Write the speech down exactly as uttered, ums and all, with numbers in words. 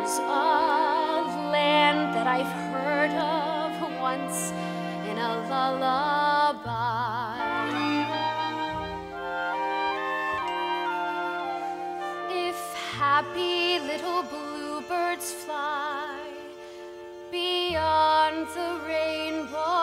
is a land that I've heard of once in a lullaby. If happy little bluebirds fly beyond the rainbow,